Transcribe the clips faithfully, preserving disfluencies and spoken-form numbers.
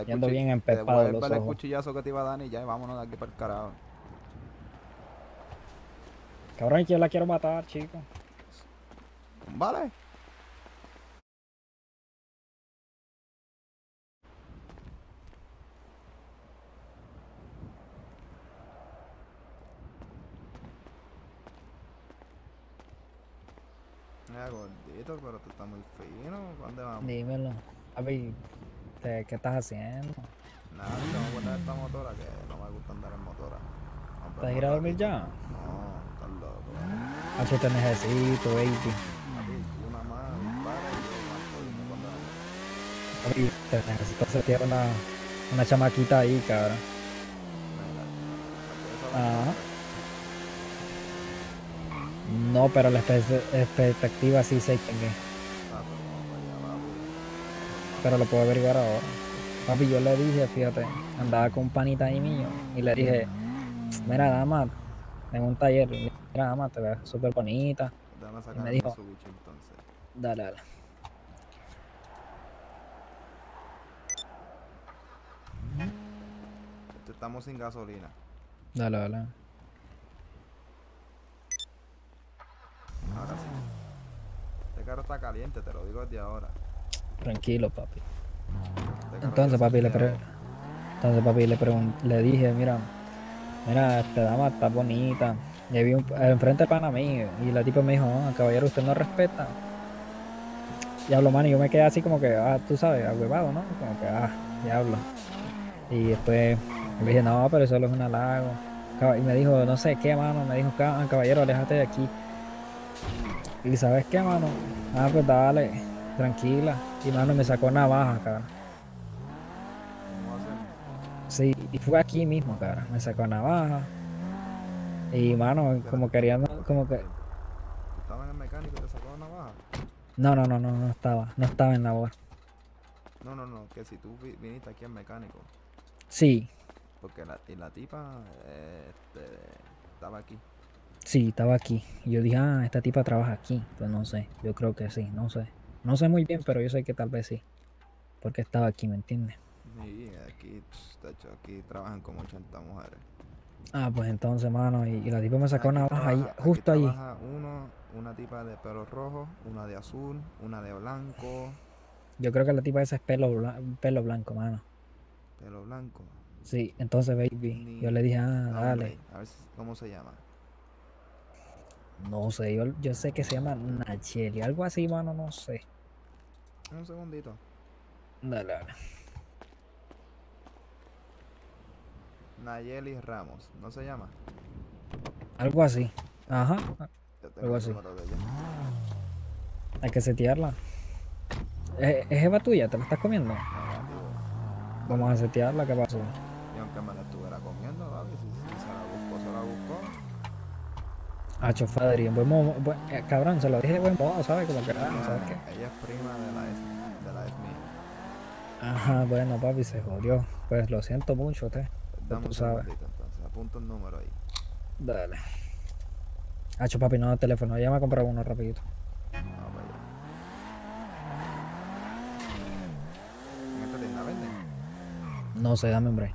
el Y ando cuchillo, bien empepado los devuelve el ojos. cuchillazo que te iba a dar y ya, y vámonos de aquí para el carajo. Cabrón, yo la quiero matar, chico. Vale. Mira, gordito, pero tú estás muy fino. ¿Dónde vamos? Dímelo. Papi, ¿qué, qué estás haciendo? Nada, te vamos a botar esta motora que no me gusta andar en motora. Vamos ¿Te por vas a un ir a dormir ratito. ya? No, estás loco. Hacho, te necesito, baby. Papi, tú nada más dispara y yo marco dime cuándo vamos. Papi, te necesito setear una, una chamaquita ahí, cabrón. Mira, ¿me quieres adelantar Ajá. pues? No, pero la espe- expectativa sí sé quién es. Ah, pues vamos para allá, papi. Normal. Pero lo puedo averiguar ahora. Papi, yo le dije, fíjate, andaba con un panita ahí mío. Y le dije, mira, dama, en un taller, mira, dama, te ves súper bonita. Déjame Y sacar me el dijo, Mitsubishi entonces. dale, dale, Este, estamos sin gasolina. dale, dale. Ahora sí. Este carro está caliente, te lo digo desde ahora. Tranquilo, papi. Este carro ya Entonces, papi, le, pre- seteado. entonces, papi, le, pregun- le dije, mira, mira, esta dama está bonita. Y vi un, enfrente de pana mío. Y la tipa me dijo, ah, caballero, usted no respeta. Diablo, mano, y yo me quedé así como que, ah, tú sabes, agüevado, ¿no? Como que, ah, diablo. Y después le dije, no, pero eso solo es un halago. Cab- Y me dijo, no sé qué, mano. Me dijo, "Ca- caballero, aléjate de aquí. Y ¿sabes qué, mano? Ah, pues dale, tranquila. Y, mano, me sacó navaja, cara. ¿Cómo hacemos? Sí, y fue aquí mismo, cara. Me sacó navaja. Y, mano, Espérate, como espérate, querían, tiempo, como tiempo, que... tiempo. ¿Tú estabas en el mecánico y te sacó una navaja? No, no, no, no, no estaba. No estaba en la boda. No, no, no, que si tú vi- viniste aquí al mecánico. Sí, Porque la, y la tipa eh, este, estaba aquí. sí, estaba aquí. Y yo dije, ah, esta tipa trabaja aquí. Pues no sé, yo creo que sí, no sé. No sé muy bien, pero yo sé que tal vez sí. Porque estaba aquí, ¿me entiendes? Y aquí, pss, de hecho, aquí trabajan como ochenta mujeres. Ah, pues entonces, mano, y, y la tipa me sacó Aquí navaja ahí, trabaja, aquí justo allí. trabaja uno, una tipa de pelo rojo, una de azul, una de blanco, Yo creo que la tipa esa es pelo, bla- pelo blanco, mano. pelo blanco. Sí, entonces, baby, yo le Ni dije, ah, nombre, dale. a ver si- cómo se llama. No sé, yo, yo sé que se llama Nacheli, algo así, mano, no sé. Un segundito. Dale, dale. Nayeli Ramos, ¿no se llama? Algo así. Ajá, Yo tengo algo el así. número de ella. Hay que setearla. ¿Es, es jeva tuya? ¿Te la estás comiendo? Negativo. Vamos a setearla, ¿qué pasó? Y aunque me la estuviera comiendo, papi, si, si se la buscó, se la buscó. Ah, chofadri, en buen modo, buen- eh, cabrón, se lo dije de buen modo, ¿sabes? Como que, ah, ¿sabes Ella, qué? ella es prima de la ex, de la ex mía. Ajá, bueno, papi, se jodió. Pues lo siento mucho, te. Pues Dame tú un sabes. segundito entonces, apunta un número ahí. Dale. Hacho, papi, no, teléfono. Ya me comprado uno rapidito. Vamos para allá. En esta tienda venden. No sé, dame un break.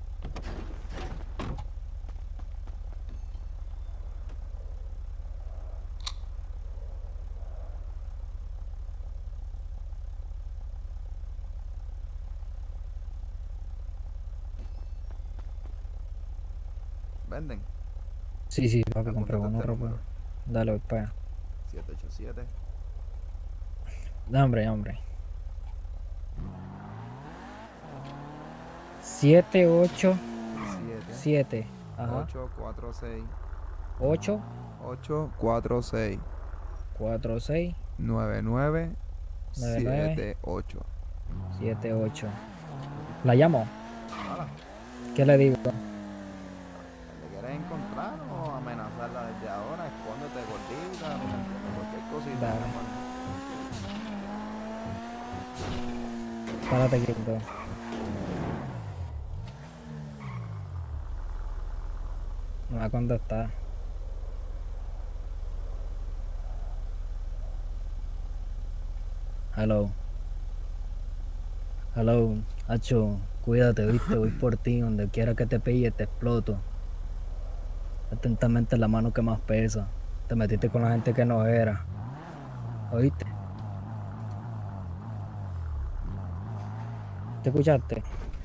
Venden. Sí, sí, papi, compré Apúntate uno este rápido. número. Dale, voy para allá. siete ocho siete, Dame, hombre, hombre. Siete, ocho, siete siete. Ajá. ocho cuatro seis Ocho, ocho cuatro seis cuatro, seis, nueve nueve nueve, nueve, siete ocho. siete, ocho. ¿La llamo? Llámala. ¿Qué le digo? ¿Le quieres encontrar o amenazarla desde ahora? Escóndete gordita, ¿tú me entiendes? Cualquier cosita, mi Dale. amor. Párate quieto. Me va a contestar. Hello. Hello. Hacho. Cuídate, viste, voy por ti, donde quiera que te pille, te exploto. Atentamente la mano que más pesa. Te metiste con la gente que no era. ¿Oíste? ¿Te escuchaste?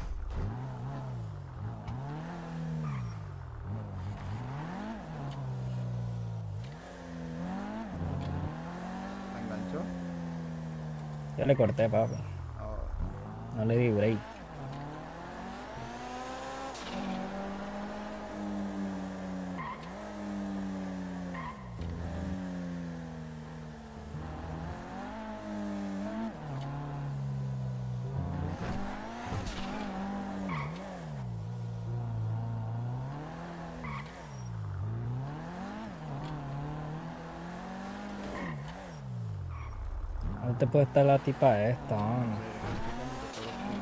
¿Te enganchó? Yo le corté, papi. Oh, No le di break. No te puede estar la tipa esta, mano. sí, prácticamente todos los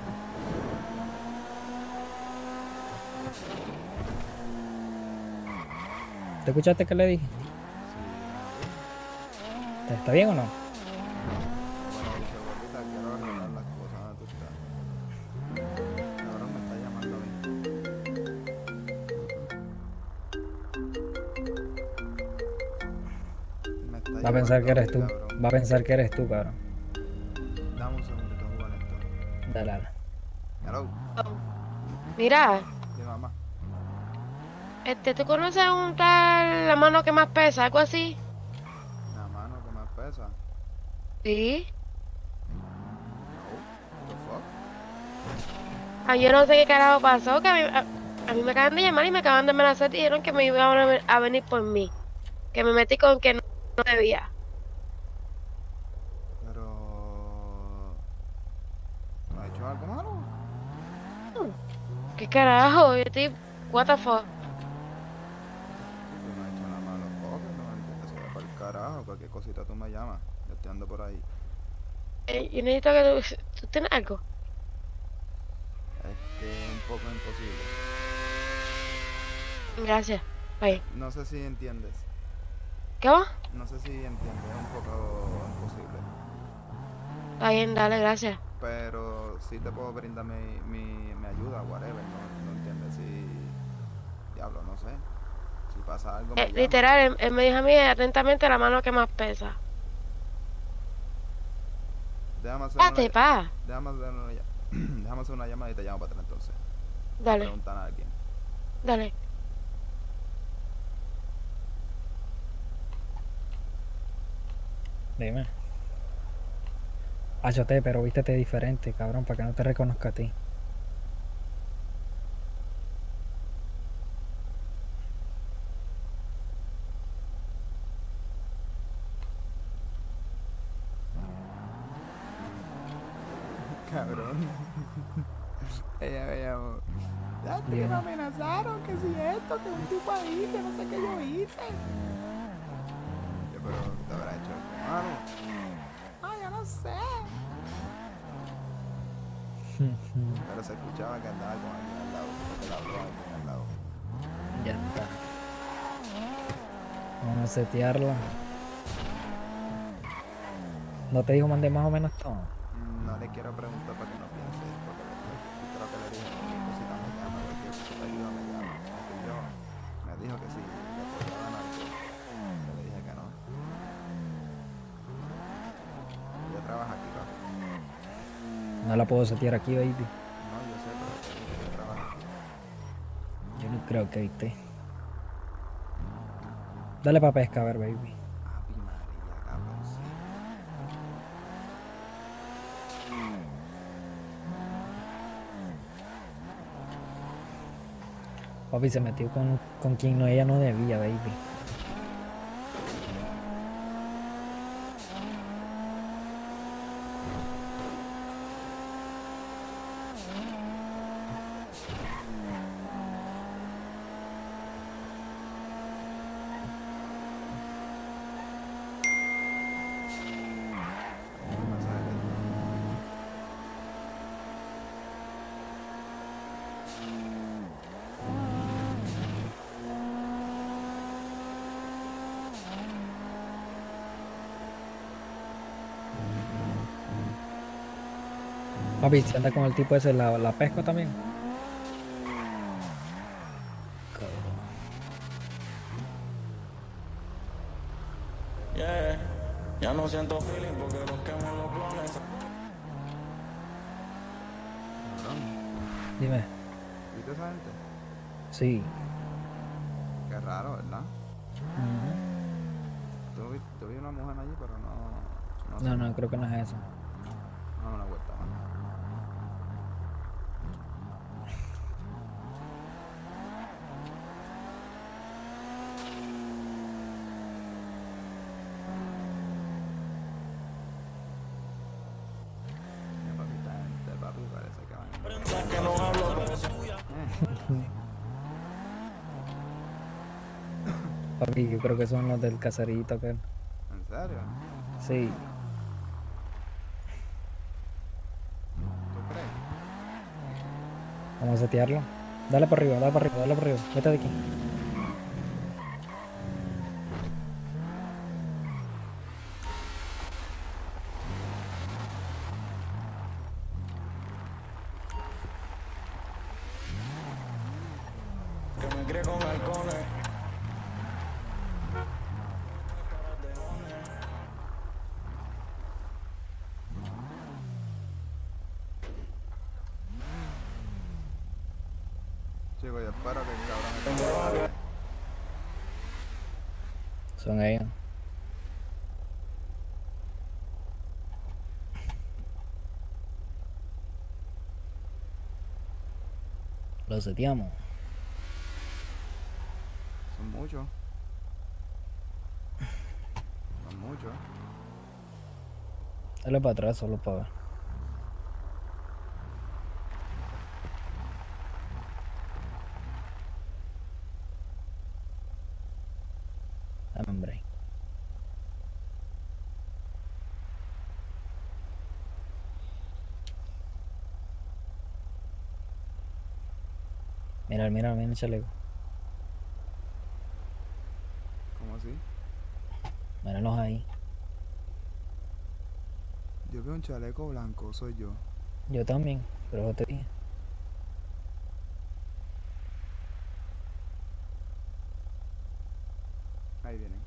¿Te escuchaste qué le dije? puntos. Sí, ¿Te- ¿Está bien o no? bueno, dice gordita, quiero arreglar las cosas. ¿Dónde tú estás? Cabrón, me está llamando a mí. Me está Va a pensar que llamando a eres mí, tú. cabrón. Va a pensar que eres tú, cabrón. Dame un segundito, jugar esto. Dale, dale. Hello, Mira, sí, mamá. este, ¿tú conoces un tal la mano que más pesa, algo así? La mano que me pesa. Sí. No, what the fuck. Ah, yo no sé qué carajo pasó, que a mí, a, a mí me acaban de llamar y me acaban de amenazar y dijeron que me iban a, ven- a venir por mí, que me metí con que no, no debía. Pero... ¿No ha hecho algo malo? Hmm, ¿Qué carajo? Yo estoy, what the fuck. Yo no he hecho nada malo, fuck, no entiendo, se va para el carajo, cualquier cosita tú me llamas, yo estoy ando por ahí. Eh, yo necesito que tú, tú tienes algo. Es que es un poco imposible. Gracias. Bye. No sé si entiendes, ¿Qué va? no sé si entiendes, es un poco imposible. Está bien, dale, gracias. Pero sí te puedo brindar mi, mi, mi ayuda, whatever, no, no entiendes si... Diablo, no sé. Si pasa algo me Eh, llama. literal, él, él me dijo a mí atentamente la mano que más pesa. Déjame hacer una, Date, pa. déjame hacer una, ll- déjame hacer una llamada y te llamo para atrás entonces. Voy a Dale, preguntar a alguien. dale. Dime. Achote, pero vístete diferente, cabrón, para que no te reconozca a ti. Cabrón. Ella me llamó. Ya te Dime. me amenazaron, que si esto, que un tipo ahí, que no sé qué yo hice. Yo, pero te habrá hecho algo malo. Ah, yo no sé. Pero se escuchaba que andaba con alguien al lado. Que le habló a alguien al lado. Ya está. Vamos a setearla. ¿No te dijo mandé más o menos todo? Mm, No le quiero preguntar para que no piense, porque después creo que le dije cualquier cosita me llama, cualquier cosita ayuda me llama. Me escribió, me dijo que si le podía dar algo. Yo le dije que no. Ella trabaja aquí, papi. No la puedo setear aquí, baby. No, yo sé, pero te dije que ella trabaja aquí. Yo no creo que viste. Dale pa' pesca, a ver, baby. Ave María, cabrón, sí. Papi se metió con, con quien no, ella no debía, baby. Un mensaje de texto. Papi, si anda con el tipo ese, la, la pesco también. Cabrón. Yeah, ya no siento feeling porque los quemo los clones. Cabrón, Dime. ¿viste esa gente? Sí. Qué raro, ¿verdad? Ujú. Tú vi, tú vi una mujer allí, pero no, no sé. No, no, creo que no es eso. Dame una vuelta, man. Mira, papi, esta gente, papi, parece que van en droga. Que no hablo, pero sí. Eh, Papi, yo creo que son los del caserito, aquel. ¿En serio? Sí. ¿Tú crees? Vamos a setearlo. Dale para arriba, dale para arriba, dale para arriba. Vete de aquí. Que me crié con halcones. Chico, yo espero que el cabrón esté. Son ellos. Lo seteamos. Son muchos. Son muchos. Dale para atrás solo para ver. Dame un break. Mira, mira, mira el chaleco. ¿Cómo así? Míralos ahí. Yo veo un chaleco blanco, soy yo. Yo también, pero yo te dije. Ahí vienen.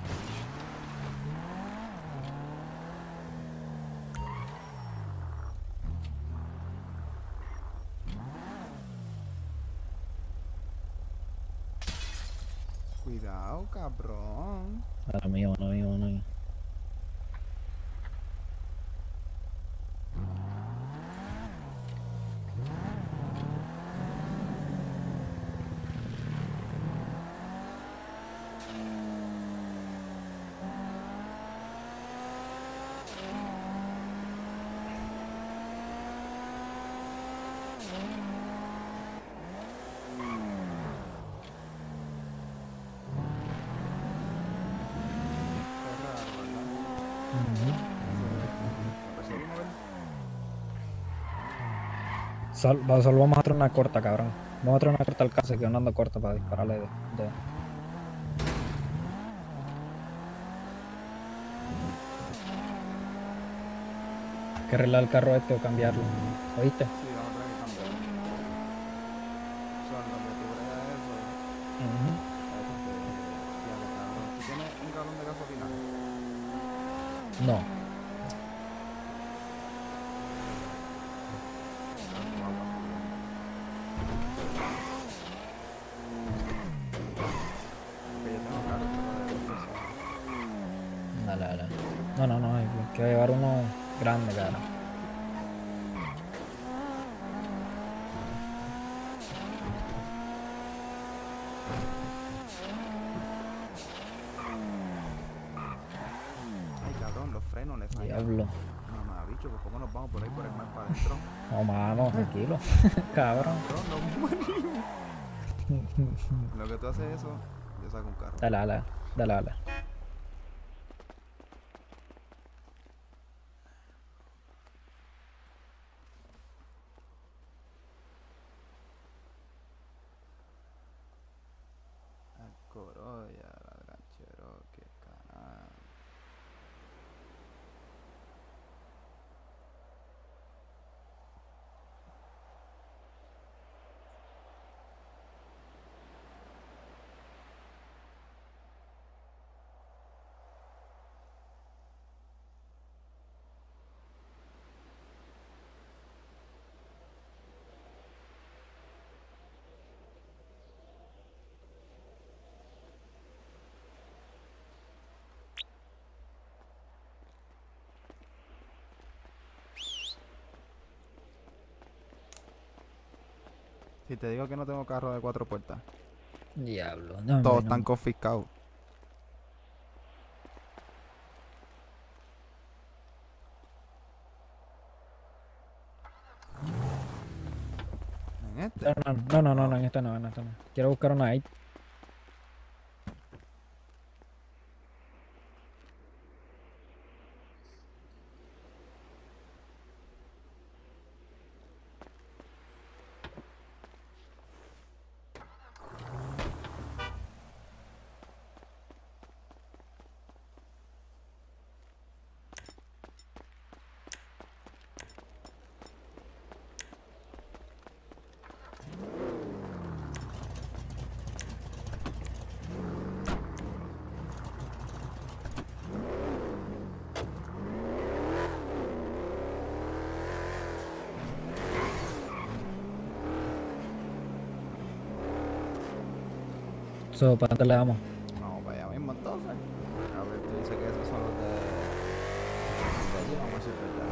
Cuidado, cabrón. Ahora mío, no mío, no mío. Qué raro, ¿verdad? Ujú. Me perseguimos, ¿verdad? Sol, va- solo vamos a hacer una corta, cabrón. Vamos a hacer una corta al caso que yo no ando corto para dispararle de, de- Hay que arreglar el carro este o cambiarlo. ¿Oíste? Sí, vamos a tener que cambiarlo. Son lo que tú bregas eso. Ujú. Este. Diablo, cabrón. ¿Tú tienes un galón de gasolina? No. Con tu agua subiendo. Porque yo tengo carro, pero de dos personas. Dale, dale. No, no, no. Hay que llevar uno grande, cara. Ay, cabrón, los frenos le fallan. Diablo. Mamá, bicho, pues cómo nos vamos por ahí por el mar para adentro. No, mano, tranquilo. Cabrón. Cabrón, nos morimos. En lo que tú haces eso, yo saco un carro. Dale, dale. Dale, dale. Al Corolla, la Gran Cherokee, canal. Si te digo que no tengo carro de cuatro puertas, Diablo. No, todos hombre, están no. confiscados. En este. No, no, no, no, no, en esta no, en esta no. Quiero buscar una ahí. So, ¿para dónde le damos? Vamos para allá mismo entonces. A ver, tú dices que esos son los de, de allí. Vamos a ver si es verdad.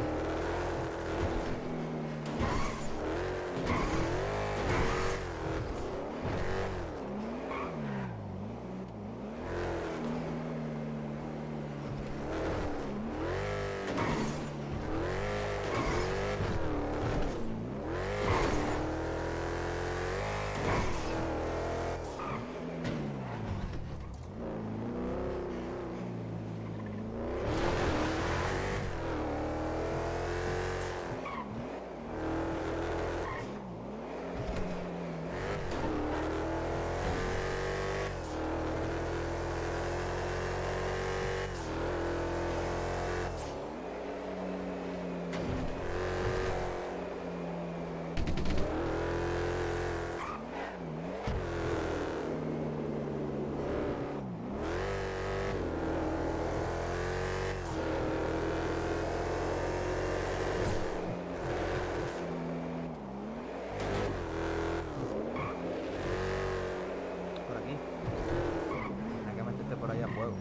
Por aquí. Hay que meterte por ahí a fuego.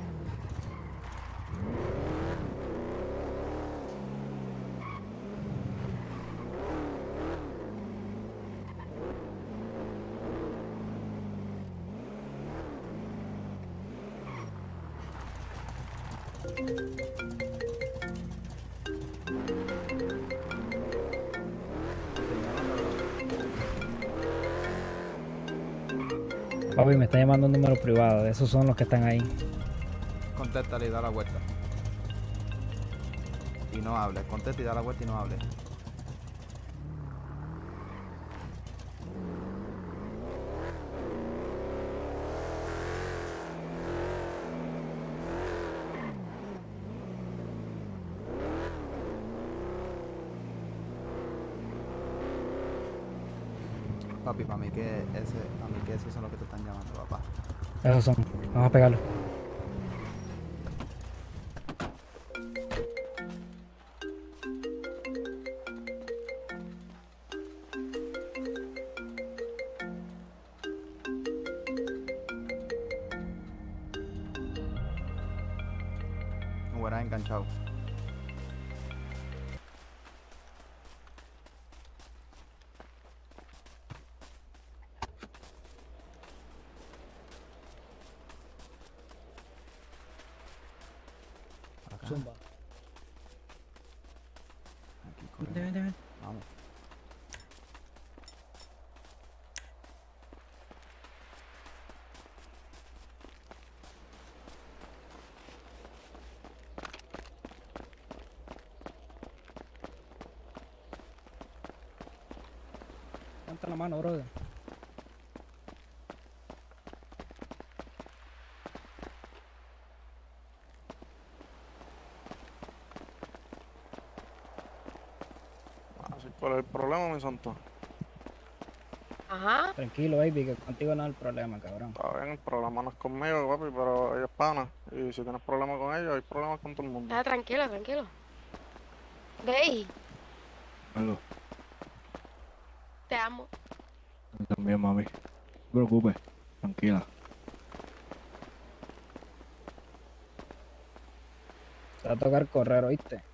Papi, me está llamando un número privado. Esos son los que están ahí. Contéstale y da la vuelta. Y no hables. Contesta y da la vuelta y no hables. Papi, para mí que ese, para mí que esos son los que te están llamando, papá. Esos son. Vamos a pegarlo. Me hubieras enganchado. Acá. Zumba. Aquí Vente, corre. vente, vente. Vamos. Levanta la mano, brother. Así, ¿cuál es el problema, mi santo? Ajá. Tranquilo, baby, que contigo no hay problema, cabrón. Está bien, el problema no es conmigo, papi, pero ella es pana. Y si tienes problemas con ella, hay problemas con todo el mundo. Ah, tranquilo, tranquilo. Ve, Algo, te amo. yo también, mami. No te preocupes, tranquila. Te va a tocar correr, ¿oíste?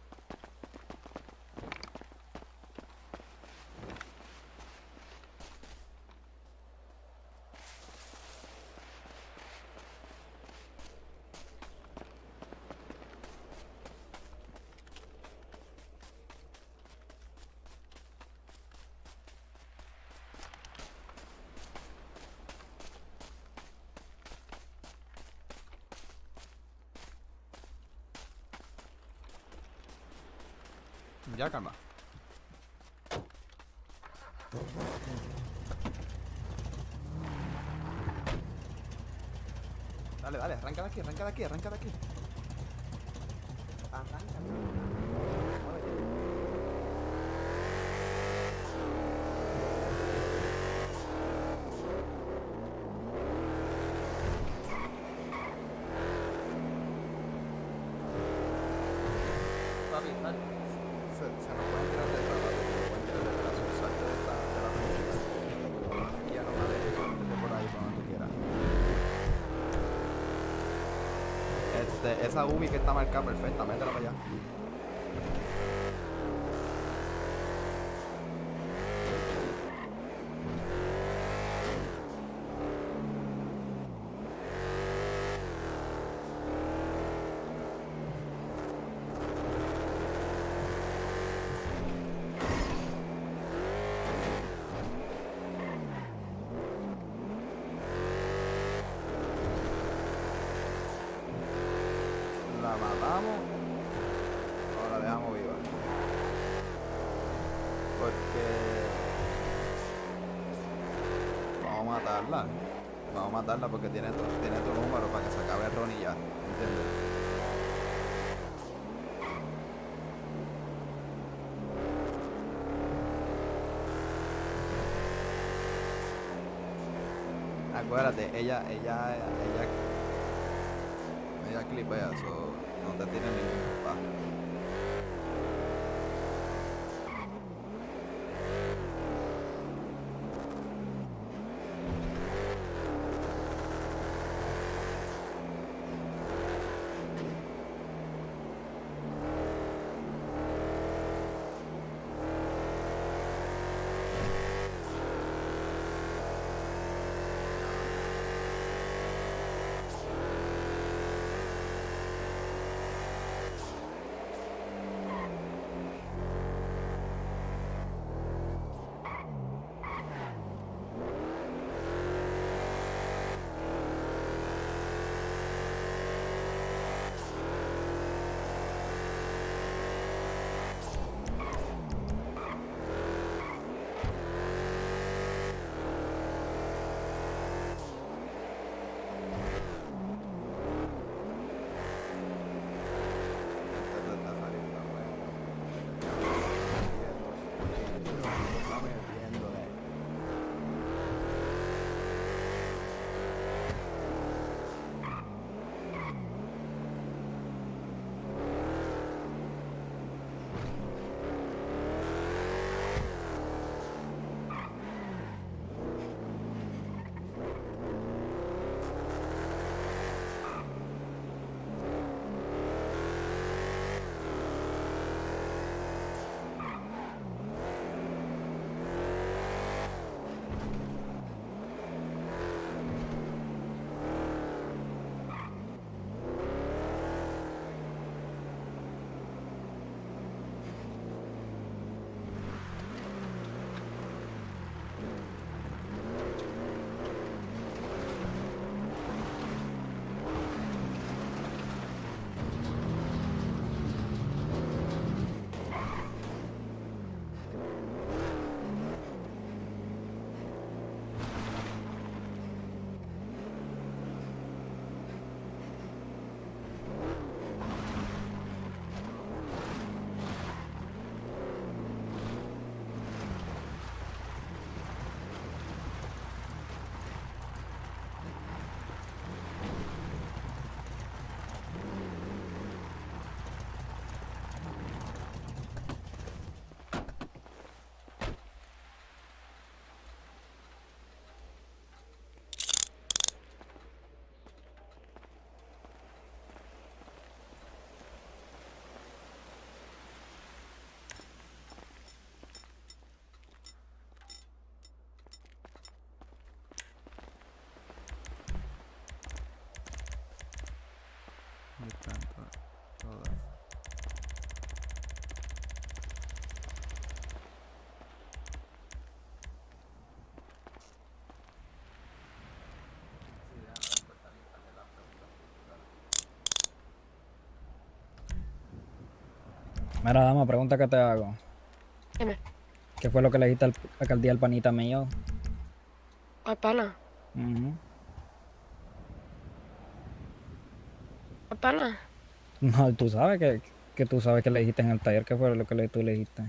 Ya, calma. Dale, dale, arranca de aquí, arranca de aquí, arranca de aquí. Arranca. Papi, dale. Se, se nos pueden tirar detrás, papi, se nos pueden tirar detrás, salte de esta, de la principal. Aquí a Roma derecha, métete por ahí, por donde tú quieras. Este, esa U B I que está marcada, perfecta, métela para allá. La matamos o la dejamos viva. Porque vamos a matarla. Vamos a matarla porque tiene tu, tiene tu número para que se acabe el ron y ya. ¿Entiendes? Acuérdate, ella, ella, ella, ella clipea, so no te tiene ningún culpa. Esto está saliendo bueno. Estamos viendo de ahí. ¿Dónde están to- todas? Mira, dama, pregunta que te hago. Dime, ¿Qué fue lo que le dijiste al, aquel día al panita mío? ¿cuál pana? Ujú. ¿Cuál pana? No, tú sabes que, que tú sabes que le dijiste en el taller. ¿Qué fue lo que le, tú le dijiste?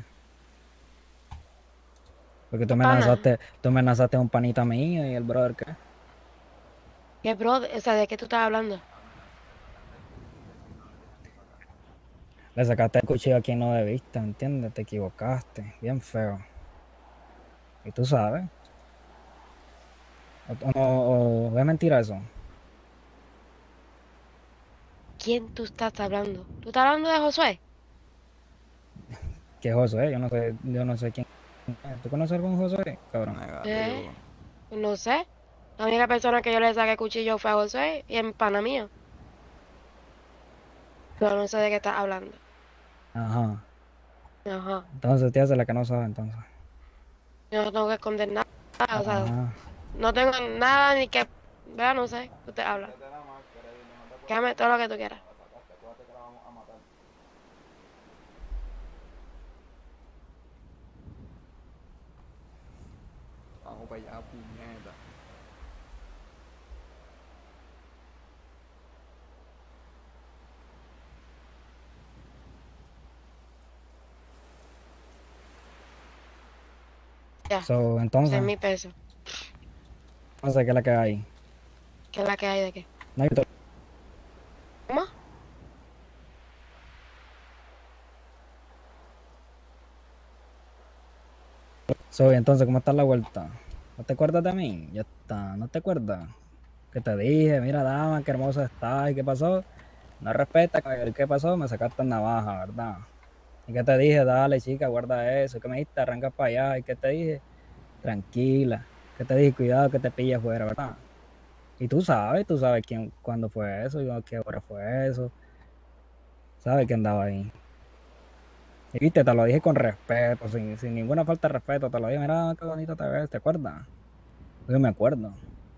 Porque tú ¿Cuál pana? amenazaste, tú amenazaste a un panita mío y el brother, ¿qué? ¿Qué bro? O sea, ¿de qué tú estás hablando? Le sacaste el cuchillo a quien no debiste, ¿entiendes? Te equivocaste, bien feo. Y tú sabes. O, o- o es mentira eso. ¿Quién tú estás hablando? ¿Tú estás hablando de Josué? Que Josué, yo no sé, yo no sé quién es. ¿Tú conoces algún Josué, cabrón? ¿Eh? Negativo. No sé. La única persona que yo le saqué cuchillo fue a Josué y es pana mío. Pero no sé de qué estás hablando. Ajá. Ajá. Entonces te hace la que no sabe entonces. Yo no tengo que esconder nada. O sea, Ajá. no tengo nada ni que... Vea, no sé. Usted habla. Quédame todo lo que tú quieras. Vamos para allá, puñeta. Ya. So, entonces, Seis mil pesos. no sé qué es la que hay. ¿Qué es la que hay de qué? No hay to- ¿Cómo? So, entonces, ¿cómo está la vuelta? ¿No te acuerdas de mí? Ya está, ¿no te acuerdas? Que te dije, mira, dama, qué hermosa estás, ¿y qué pasó? No respeta, caballero, ¿qué pasó? Me sacaste navaja, ¿verdad? ¿Y qué te dije? Dale, chica, guarda eso. ¿Qué me dijiste? Arranca para allá. ¿Y qué te dije? Tranquila. ¿Qué te dije? Cuidado que te pille afuera, ¿verdad? Y tú sabes, tú sabes quién, cuándo fue eso, y a qué hora fue eso. Sabes que andaba ahí. Y viste, te lo dije con respeto, sin, sin ninguna falta de respeto. Te lo dije, mira, qué bonito te ves, ¿te acuerdas? Yo me acuerdo.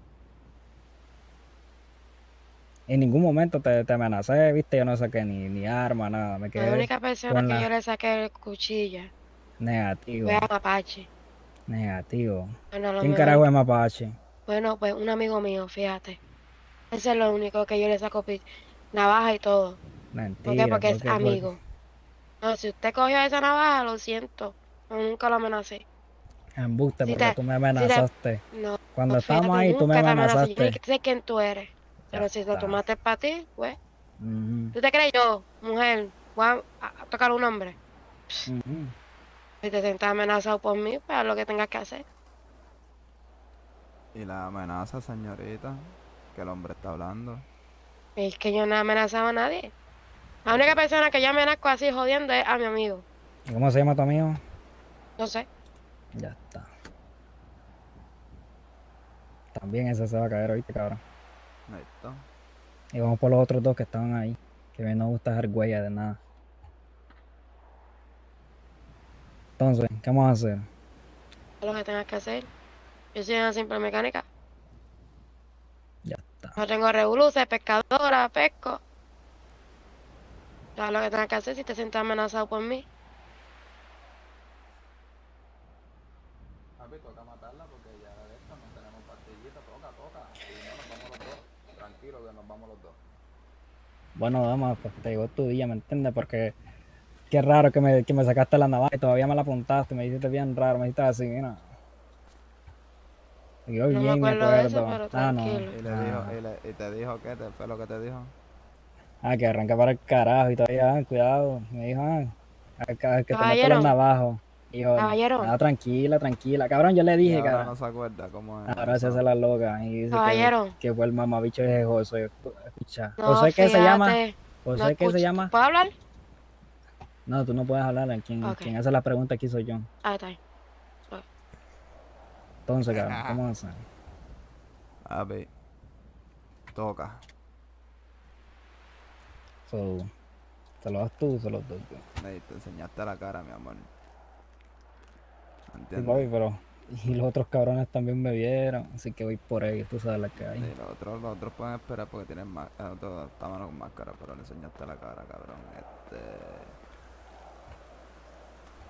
En ningún momento te, te amenacé, viste, yo no saqué ni, ni arma, nada. Me La quedé única persona con que yo la le saqué el cuchillo fue negativo, a Mapache. negativo. Bueno, a lo ¿Quién carajo mejor... es Mapache? Bueno, pues un amigo mío, fíjate. Ese es lo único que yo le saco pi- navaja y todo. ¿Por qué? Mentira, Porque es porque, porque, amigo. No, si usted cogió esa navaja, lo siento. Yo nunca lo amenacé. embuste, Si porque te, tú me si te, amenazaste. no, Cuando estábamos fíjate, ahí, tú me nunca te amenacé. Yo ni amenazaste. sé quién tú eres. Ya Pero si lo está. tomaste para ti, pues, Ujú, ¿tú te crees yo, mujer, voy a, a- a tocar a un hombre? ujú. Si te sientes amenazado por mí, pues haz lo que tengas que hacer. Y la amenaza, señorita, que el hombre está hablando. Es que yo no he amenazado a nadie. La Eso. única persona que yo amenazco así jodiendo es a mi amigo. ¿Y cómo se llama tu amigo? No sé. Ya está. También ese se va a caer ahorita, cabrón. Listo. Y vamos por los otros dos que estaban ahí. Que a mí no gusta dejar huella de nada. Entonces, ¿qué vamos a hacer? Haz lo que tengas que hacer. Yo soy una simple mecánica. Ya está. No tengo revoluciones, pescadora, pesco. Haz lo que tengas que hacer si te sientes amenazado por mí. Papi, toca matarla porque ya de esta no tenemos pastillita. Toca, toca. Si no, nos vamos los dos. Tranquilo que nos vamos los dos. Bueno, dama, pues te llegó tu día, ¿me entiendes? Porque qué raro que me, que me sacaste la navaja y todavía me la apuntaste. Me hiciste bien raro, me hiciste así, mira. Yo No me bien me acuerdo de eso, acuerdo. pero Ah, no. tranquilo. Y le Ah, dijo, y, le, y te dijo, ¿qué te, fue lo que te dijo? ah, que arranca para el carajo y todavía, ah, cuidado. Me dijo, ah, ah, que te meto los Caballero, navajos. Y yo, caballero, ah, tranquila, tranquila. Cabrón, yo le Y dije, ahora cara. no se acuerda cómo es Ahora se eso. hace la loca y dice que, caballero. que fue el mamabicho de José. Escucha. No, ¿José qué se llama? fíjate. No ¿José qué se escucho. llama? ¿Puedo hablar? No, tú no puedes hablar. Quien, Ok. quien hace la pregunta aquí soy yo. Ahí está. Ahí. Ok. Entonces, cabrón, ¿cómo hacer? Papi, toca. So, ¿se lo das tú o se lo doy yo? Ey, te enseñaste la cara, mi amor. Sí, ¿Entiendes? papi, pero... Y los otros cabrones también me vieron, así que voy por ellos, tú sabes la que hay. Sí, los otros, los otros pueden esperar porque tienen más, eh, otros estaban con máscara, pero le enseñaste la cara, cabrón. Este,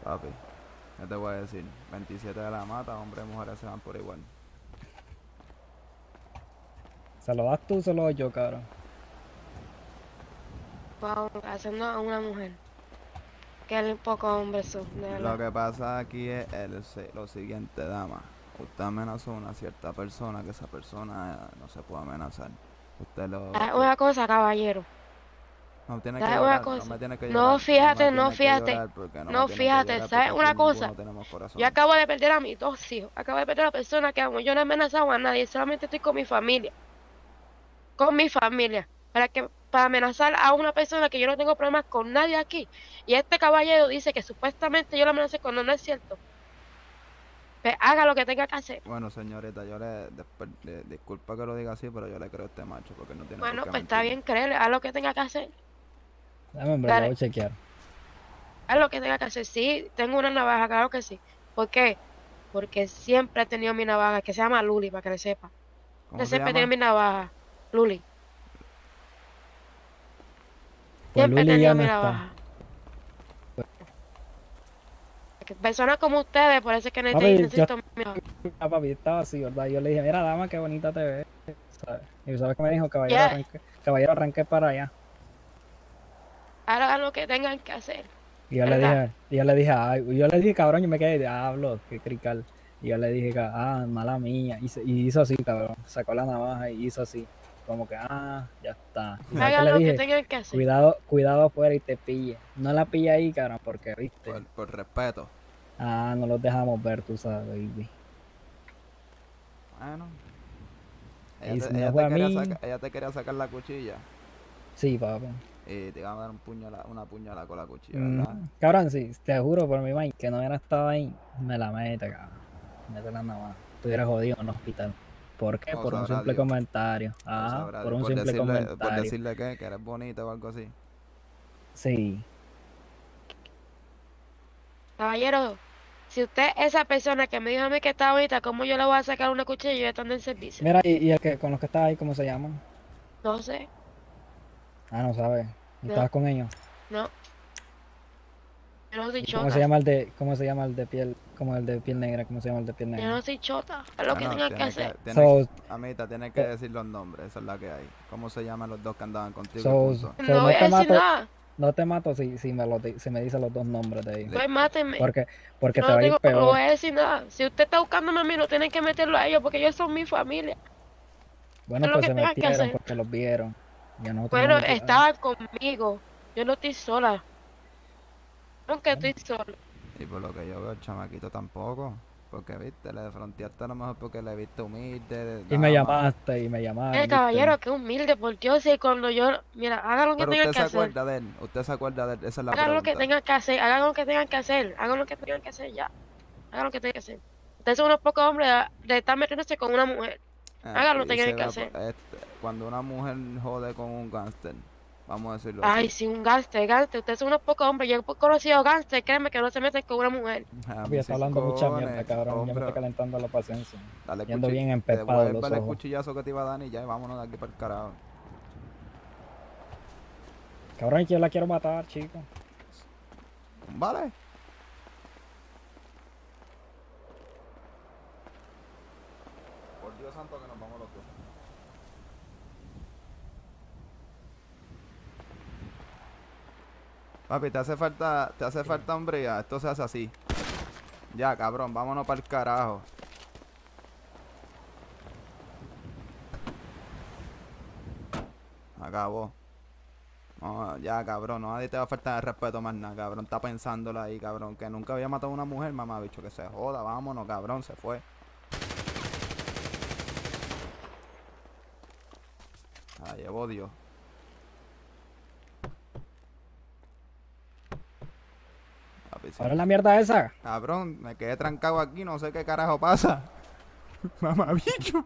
Papi, ¿qué te voy a decir? veintisiete de la mata, hombres y mujeres se van por igual. ¿Se lo das tú o se lo doy yo, cabrón? Wow, haciendo a una mujer. Qué poco hombre son, de Lo verdad. que pasa aquí es el, se- lo siguiente, dama. Usted amenazó a una cierta persona, que esa persona eh, no se puede amenazar. Usted lo... ¿Sabes una cosa, caballero? No tiene que ¿Sabes una llorar, no cosa? me tiene que No, llorar. fíjate, no no, me tiene que fíjate. llorar porque no, me No, tiene que fíjate, llorar ¿sabes porque una aquí cosa? ninguno tenemos corazón. Yo acabo de perder a mis dos hijos. Acabo de perder a la persona que amo. Yo no he amenazado a nadie. Solamente estoy con mi familia. Con mi familia. Para que para amenazar a una persona que yo no tengo problemas con nadie aquí. Y este caballero dice que supuestamente yo lo amenacé cuando no es cierto. Pues haga lo que tenga que hacer. Bueno, señorita, yo le, después- le- disculpa que lo diga así, pero yo le creo a este macho porque no tiene Bueno, por qué pues está mentir. bien, créele. Haz lo que tenga que hacer. Dame, hombre, lo Dale. voy a chequear. Haz lo que tenga que hacer. Sí, tengo una navaja, claro que sí. ¿Por qué? Porque siempre he tenido mi navaja, que se llama Luli, para que le sepa. ¿Cómo se Siempre he tenido llama? mi navaja. Luli. Pues Siempre he Luli tenido ya mi no está. navaja. Que Personas como ustedes, por eso es que Papi, necesito, yo- necesito mi navaja. Ah, papi, estaba así, ¿verdad? Yo le dije, mira, dama, qué bonita te ves, ¿sabes? Y sabes que me dijo, caballero, Ya. arranque, caballero, arranque para allá. Hagan lo que tengan que hacer. Y yo le ¿Verdad? dije, y yo le dije, ay, y yo le dije, cabrón, yo me quedé, diablo, qué crical. Y yo le dije, ca- ah, mala mía. Y, se- y hizo así, cabrón. Sacó la navaja y hizo así. Como que, ah, ya está. ¿Y sabes qué Hagan le lo que dije? tengan que hacer. Cuidado, cuidado afuera y te pille. No la pilla ahí, cabrón, porque, viste. Por, por respeto. Ah, no los dejamos ver, tú sabes, baby. Bueno. Y Ella si te, no ella fue te a quería mí- saca- ella te quería sacar la cuchilla Sí, papi. y te iba a dar un puñala, una puñalada con la cuchilla, Mm, ¿verdad? cabrón, sí, te juro por mi maíz que no hubiera estado ahí, me la mete, cabrón. Mete la navaja. Estuviera jodido en el hospital. ¿Por qué? Oh, por un sabrá simple Dios. comentario. Por Ah, sabrá por Dios, un por simple decirle, por comentario. decirle que, que eres bonita o algo así. Sí. Caballero, si usted es esa persona que me dijo a mí que está bonita, ¿cómo yo le voy a sacar una cuchilla y yo estando en servicio? Mira, y, y el que con los que estás ahí, ¿cómo se llaman? No sé, Ah, no sabes. ¿Y No. estabas con ellos? no. Yo no soy ¿Y cómo chota. se llama el de, cómo se llama el de piel, como el de piel negra? ¿Cómo se llama el de piel Yo negra? no soy chota. Haz lo que Bueno, tengan que tiene hacer. tiene- So, Amita, tienes que eh, decir los nombres, esa es la que hay. ¿Cómo se llaman los dos que andaban contigo? so, y so punto? No no voy a te decir mato, nada. no te mato si, si me lo di- si me dices los dos nombres de ellos. Pues mátenme. Porque, porque Yo te no va a ir digo, no peor. voy a decir nada. Si usted está buscándome a mí, no tienen que meterlo a ellos porque ellos son mi familia. Bueno, es lo pues que se tengan que metieron hacer. porque los vieron. Y a nosotros Bueno, no nos- estaban conmigo. Yo no estoy sola. Aunque estoy sola. Y por lo que yo veo, el chamaquito tampoco. Porque, viste, le fronteaste a lo mejor porque le viste humilde. de Y me dama. llamaste, y me llamaste. El caballero, qué humilde, por Dios. Y cuando yo. Mira, hagan lo que Pero tengan usted que se hacer. acuerda de él, usted se acuerda de él, esa es la Hagan lo que pregunta. tengan que hacer. Hagan lo que tengan que hacer. Hagan lo que tengan que hacer ya. Hagan lo que tengan que hacer. Ustedes son unos pocos hombres de, de estar metiéndose con una mujer. Ah, hagan lo y que tengan se que va hacer. por- este, cuando una mujer jode con un gángster, vamos a decirlo Ay, así. sí, un gánster, gánster. Ustedes son unos pocos hombres. Yo he conocido gánster, créeme que no se meten con una mujer. A Papi, mí está sí, hablando mucha mierda, cojones, cabrón. Ya me hombre, está calentando la paciencia. dale Yendo cuchi- bien empepado los devuélvele el ojos. cuchillazo que te iba a dar y ya, y vámonos de aquí para el carajo. Cabrón, yo la quiero matar, chico. Vale. Por Dios santo que nos vamos los dos. Papi, te hace falta, te hace falta hombría, esto se hace así. Ya, cabrón, vámonos para el carajo. Acabó. No, ya, cabrón, no, nadie te va a faltar el respeto más nada, cabrón. Está pensándolo ahí, cabrón. Que nunca había matado a una mujer, mamá, bicho. Que se joda, vámonos, cabrón, se fue. La llevó Dios. Papi, sí. Ahora es la mierda esa. Cabrón, me quedé trancado aquí, no sé qué carajo pasa. Mamá, bicho.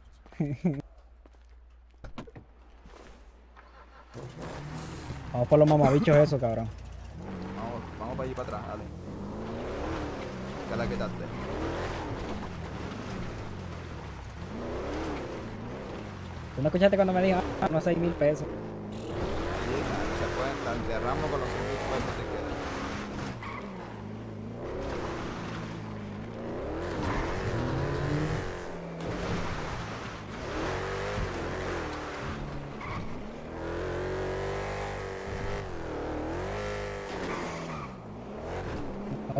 Vamos por los mamabichos eso, cabrón. Vamos, vamos para allí para atrás, dale. Que la quitaste. ¿Tú no escuchaste cuando me dijo, ah, no seis mil pesos? Allí, se pueden, la enterramos con los cinco pesos si quieres.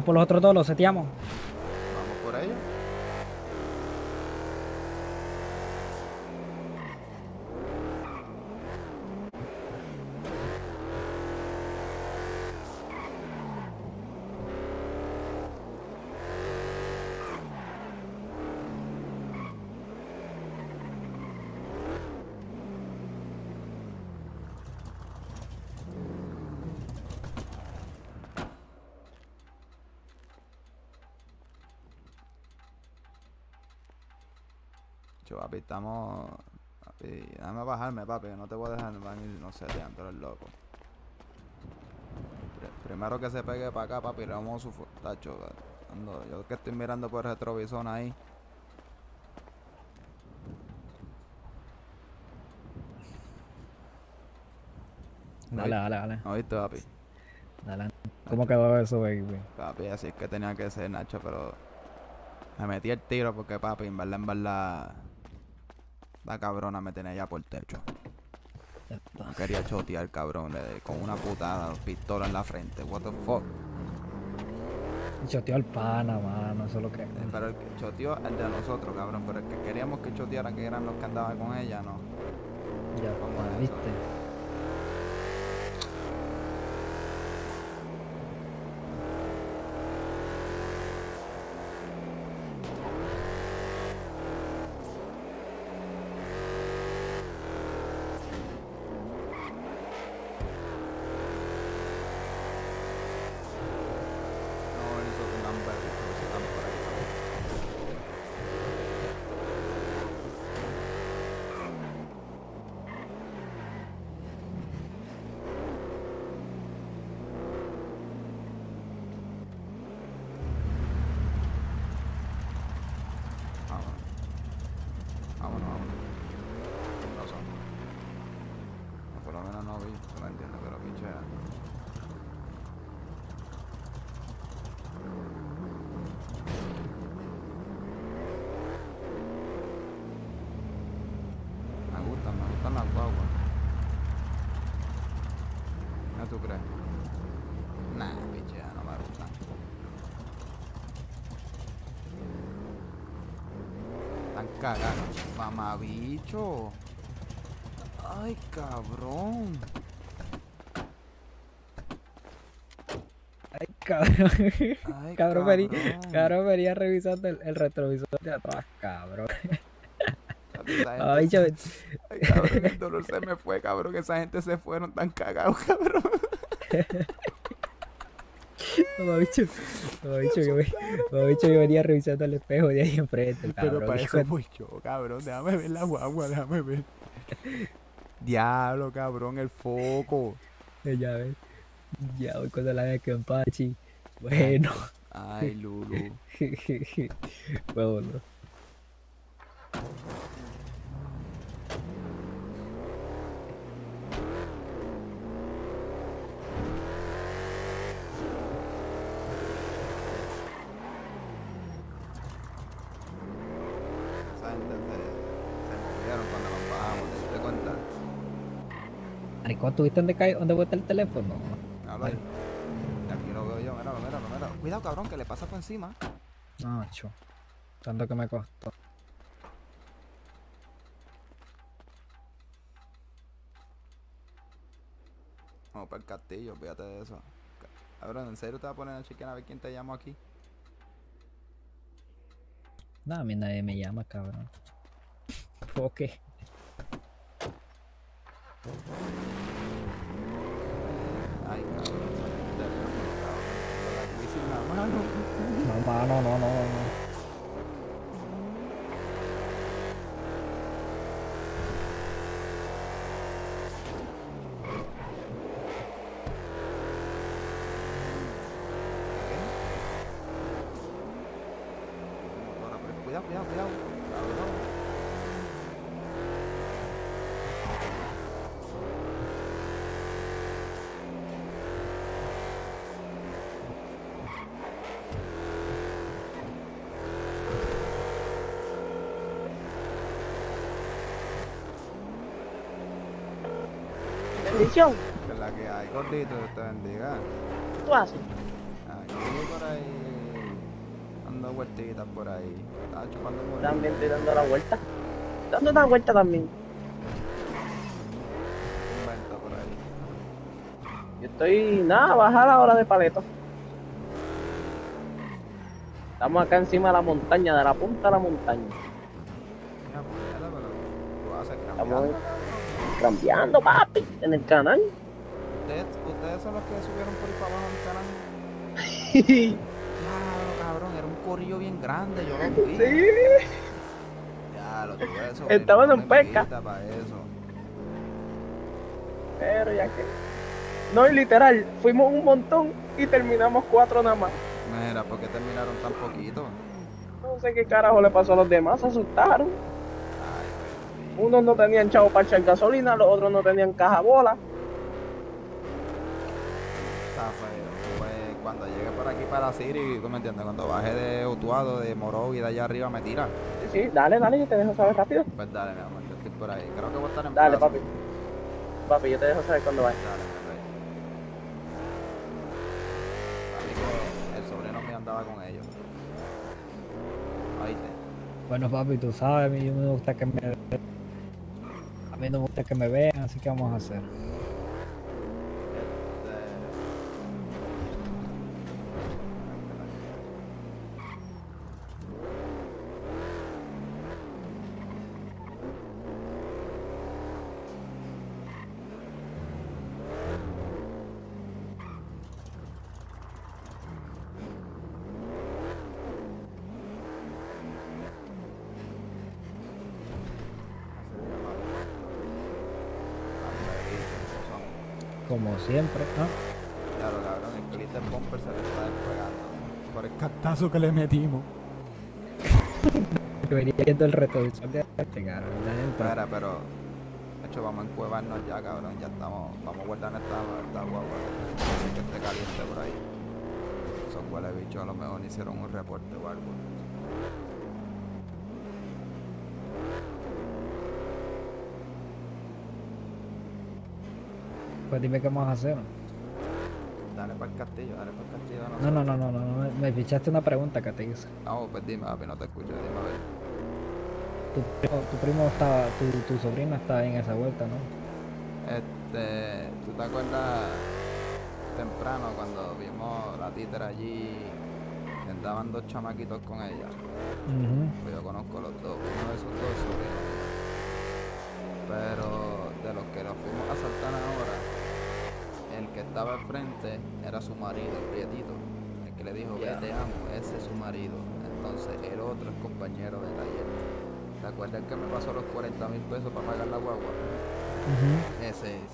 Vamos por los otros dos, los seteamos. Vamos por ellos. Yo, papi, estamos... Papi, déjame bajarme, papi, que no te voy a dejar venir, no sé, te eres loco. Pr- Primero que se pegue para acá, papi, le vamos a su... Tacho, ando, yo que estoy mirando por el retrovisor ahí. Dale, dale, dale. ¿No viste, papi? Dale. ¿Cómo quedó eso, baby? Papi, así es que tenía que ser, Nacho, pero... Me metí el tiro porque, papi, en verdad, en verdad... La cabrona me tenía ya por el techo. Ya está. No quería chotear, cabrón, le- con una putada, pistola en la frente. What the fuck. Choteó al pana, mano, eso es lo que... Eh, Pero el que choteó el de nosotros, cabrón. Pero el que queríamos que choteara, que eran los que andaban con ella, no. Ya ¿Cómo está, es eso? ¿viste? No, eso es un hambre, eso es hambre por ahí, cabrón. Vámonos. Vámonos, vámonos. No son. No, por lo menos no vi, no entiendo, pero pichea. Me gustan, me gustan las guaguas. ¿Qué tú crees? Nah, pichea, no me gustan. Están cagados. Mamabicho. Ay, cabrón. Ay, cabrón. Ay, Cabrón, venía, cabrón. cabrón, venía revisando el, el retrovisor de atrás, cabrón. Papi, esa gente- Ay, yo... Ay, cabrón, el dolor se me fue, cabrón. Esa gente se fueron tan cagados, cabrón. Mamá bicho, mamá bicho, yo, ve- mamá bicho, yo venía revisando el espejo de ahí enfrente, Pero cabrón. para hijo eso fui yo, cabrón. Déjame ver la guagua, déjame ver. Diablo, cabrón, el foco. de- Ya ves, ya voy cuando la vea que empachi. Bueno, Ay, Lulu. vámonos. Esa gente se, se movieron cuando nos bajamos, ¿te diste cuenta? Maricón, ¿tuviste dónde cae, dónde bota el teléfono? Habla ahí. Aquí lo veo yo, míralo, míralo, míralo. Cuidado, cabrón, que le pasa por encima. No, cho. Tanto que me costó. Vamos para el castillo, fíjate de eso. Cabrón, ¿en serio te vas a poner a chequear a ver quién te llamó aquí? No, a mí nadie me llama, cabrón. ¿Por qué? Ay, cabrón, esa gente te veo, cabrón. Con la crisis en la mano. No, mano, no, no, no. Motora, pero cuidado, cuidado, cuidado. Cabrón. Bendición, Que es la que hay, gordito, Dios te bendiga. ¿qué tú haces? Ay, Estoy por ahí dando vueltitas por ahí. Estaba chupando por ahí. También estoy dando la vuelta. Dando una vuelta también. Inventa por ahí. Yo estoy, nada, bajar la hora de paleto. Estamos acá encima de la montaña, de la punta de la montaña. Mira, puñeta, pero tú vas a Estamos cambiando. cambiando, papi, en el canal. ¿Ustedes, ustedes son los que subieron por ahí para abajo el canal. Sí. Claro, cabrón, era un corillo bien grande, yo lo vi. Ya, lo tuve eso. Estaban en pesca. Para eso. Pero ya que. No, y literal, fuimos un montón y terminamos cuatro nada más. Mira, ¿por qué terminaron tan poquito? No sé qué carajo le pasó a los demás, se asustaron. Ay, güey. Unos no tenían chavo para echar gasolina, los otros no tenían caja bola. Está feo. Pues cuando llegue por aquí para Siri, ¿tú me entiendes? Cuando baje de Utuado, de Moró y de allá arriba me tira. Sí, sí, dale, dale, yo te dejo saber rápido. Pues dale, mi amor, yo estoy por ahí. Creo que voy a estar en Dale, plaza. papi. Papi, yo te dejo saber cuando vaya. Dale, mi rey. Papi, que el sobrino mío andaba con ellos. ¿Oíste? Bueno, papi, tú sabes, a mí no me gusta que me a mí no me gusta que me vean, así que vamos a hacer. Este... Como siempre, ¿no? Claro, cabrón, el clip del bumper se le está despegando. Por el cartazo que le metimos. Que venía viendo el retrovisor de este, cabrón. la neta. Espera, pero... De hecho, vamos a encuevarnos ya, cabrón. Ya estamos... Vamos a guardar esta, esta guagua. Así que esté caliente por ahí. Esos huele bichos a lo mejor hicieron un reporte o algo. Pues dime qué vamos a hacer. Dale para el castillo, dale para el castillo. No, no, no, no, no, no, me- me fichaste una pregunta que te hice. No, pues dime, papi, no te escucho. Dime a ver. Tu primo, tu primo está, tu, tu sobrino está en esa vuelta, ¿no? Este... ¿Tú te acuerdas temprano cuando vimos la títera allí? Que andaban dos chamaquitos con ella. Ujú. Pues yo conozco los dos, uno de esos dos sobrinos. Pero de los que los fuimos a asaltar ahora, el que estaba al frente era su marido, el prietito. El que le dijo que te amo, ese es su marido. Entonces el otro es compañero de taller. ¿Te acuerdas que me pasó los cuarenta mil pesos para pagar la guagua? Ujú. Ese es.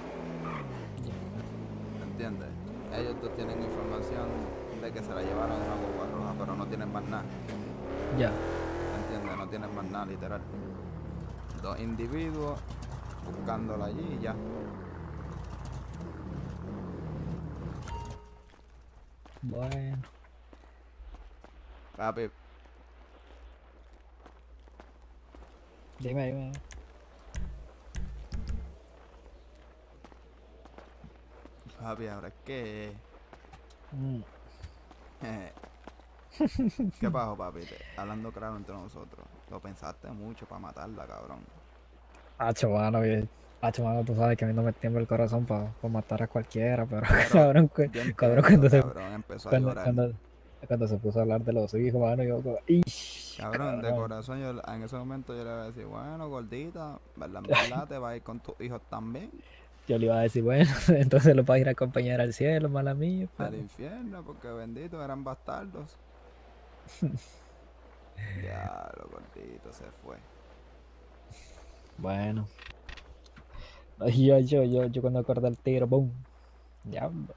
¿Entiendes? Ellos dos tienen información de que se la llevaron a una guagua roja, pero no tienen más nada. Ya. ¿Entiendes? No tienen más nada, literal. Dos individuos buscándola allí y ya. Bueno. Papi, Dime, dime. papi, ahora es que... Mm. ¿Qué pasó, papi? Te- Hablando claro entre nosotros. Lo pensaste mucho para matarla, cabrón. Hacho, mano, que- hacho, mano, tú sabes que a mí no me tiembla el corazón para matar a cualquiera, pero, Pero cabrón, cu- yo cabrón, entiendo, cuando se, cabrón, empezó a cuando, llorar. cuando, cuando se puso a hablar de los hijos, mano, yo como, "Ish, Cabrón, de cabrón". corazón, yo en ese momento yo le iba a decir, bueno, gordita, ¿verdad? En verdad te vas a ir con tus hijos también Yo le iba a decir, bueno, entonces lo vas a ir a acompañar al cielo, mala mía. al pero- infierno, porque benditos eran bastardos. Ya, lo gordito se fue. Bueno. Ay, Yo, yo, yo, yo cuando acordé el tiro, boom. Diablo.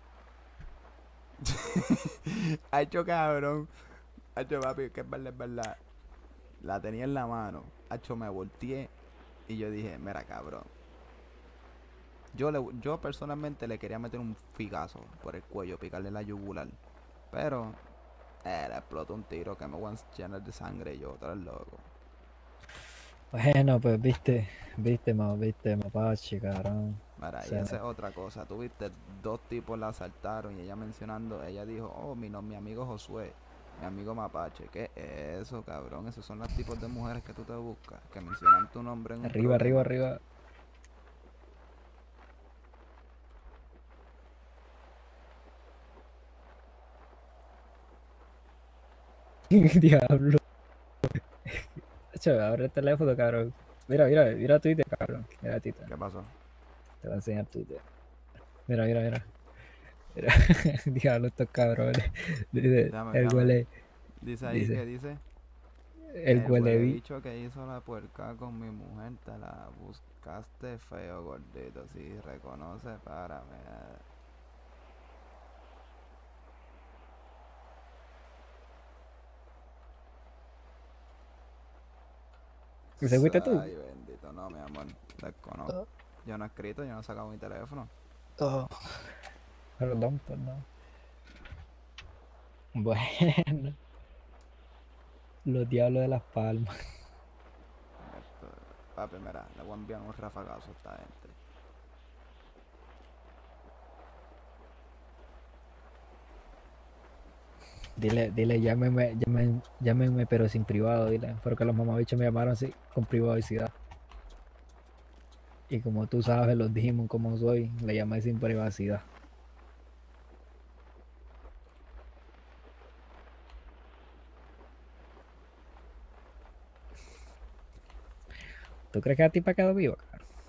Ha hecho cabrón. Ha hecho papi, que es verdad, es verdad. La tenía en la mano. Ha hecho me volteé y yo dije, mira cabrón. Yo le, yo personalmente le quería meter un figazo por el cuello, picarle la yugular. Pero eh, le explotó un tiro que me voy a llenar de sangre y yo, tú eres loco. Bueno, pues viste, viste, ma, viste, mapache, cabrón. Mira, y sea, esa es otra cosa. Tuviste dos tipos la asaltaron y ella mencionando, ella dijo, oh, mi, no, mi amigo Josué, mi amigo Mapache. ¿Qué es eso, cabrón? Esos son los tipos de mujeres que tú te buscas, que mencionan tu nombre en un arriba, arriba, problema. arriba. Diablo. Chacho, abre el teléfono, cabrón. Mira, mira, mira Twitter, cabrón. Mira Twitter. ¿Qué pasó? Te voy a enseñar Twitter. Mira, mira, mira. Mira. Diablo, estos cabrones. Dice, Déjame, el déjame. huele, Dice ahí dice, que dice, el el huele huele bi. bicho que hizo la puerca con mi mujer, te la buscaste feo, gordito. Sí, reconoce, para, ¿Ese fuiste tú? Ay, bendito, no, mi amor, desconozco. Yo no he escrito, yo no he sacado mi teléfono. Perdón, perdón. Bueno, los diablos de las palmas. Esto, papi, mira, le voy a enviar un rafagazo a esta gente. Dile, dile, llámeme, llámeme, llámeme, pero sin privado, dile. Porque los mamabichos me llamaron así, con privacidad. Y como tú sabes, los dijimos como soy, le llamé sin privacidad. ¿Tú crees que la tipa quedó viva?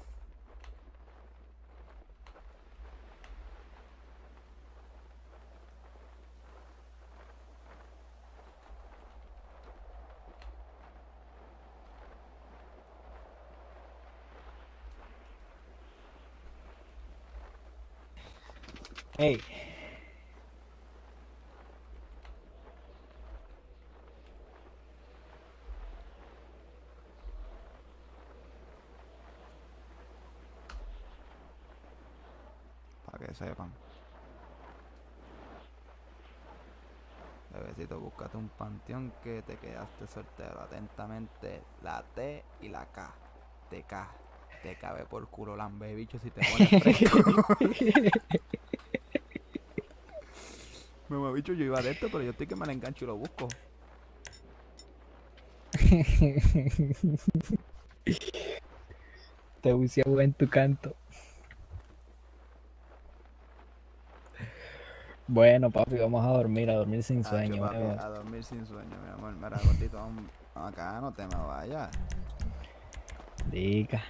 Hey. Para que sepan. Bebecito, búscate un panteón que te quedaste soltero. Atentamente, la T y la K. T K. Te cabe por culo, lambe bicho, si te pones fresco. Mamá, bicho, yo iba de esto, pero yo estoy que me la engancho y lo busco. Te puse a en tu canto. Bueno, papi, vamos a dormir, a dormir sin Hacho, sueño. papi, weón. a dormir sin sueño, mi amor. Mira, gordito, vamos acá, no te me vayas. Diga.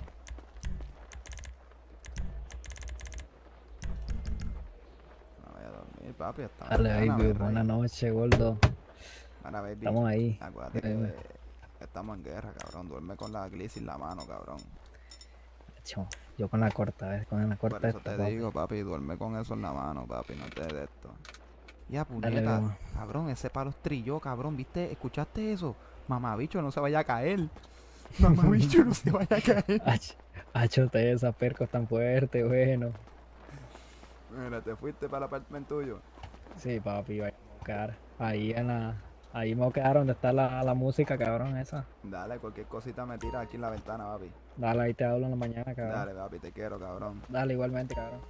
No vaya a dormir, papi, hasta Dale, mañana, baby, mi buenas rey. noches, gordo. Mira, baby, Estamos ahí. acuérdate Dime. que estamos en guerra, cabrón. Duerme con la gliss en la mano, cabrón. Cho, yo con la corta, ¿ves? Con la Por corta eso esta, te papi. digo, papi, duerme con eso en la mano, papi, no te de esto. Ya, Dale, puñeta, vemos. cabrón, ese palo estrilló, cabrón, ¿viste? ¿Escuchaste eso? Mamabicho, no se vaya a caer. Mamabicho, no se vaya a caer. Ach, acho, ustedes esas percos tan fuertes, bueno. Mira, te fuiste para el apartamento tuyo. Sí, papi, ahí me voy a quedar. Ahí en la... Ahí me voy a quedar donde está la, la música, cabrón, esa. Dale, cualquier cosita me tira aquí en la ventana, papi. Dale, ahí te hablo en la mañana, cabrón. Dale, papi, te quiero, cabrón. Dale, igualmente, cabrón.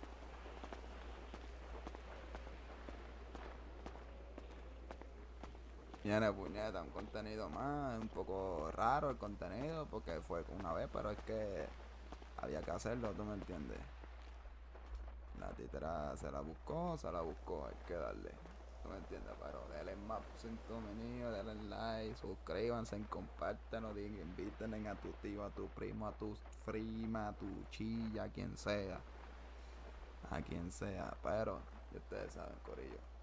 Viene, puñeta, un contenido más, un poco raro el contenido, porque fue una vez, pero es que había que hacerlo, ¿tú me entiendes? La títera se la buscó, se la buscó, hay que darle, ¿tú me entiendes? Pero denle más sintonía, denle like, suscríbanse, compártenos, digan, inviten a tu tío, a tu primo, a tu prima, a tu chilla, a quien sea, a quien sea, pero, ya ustedes saben, corillo.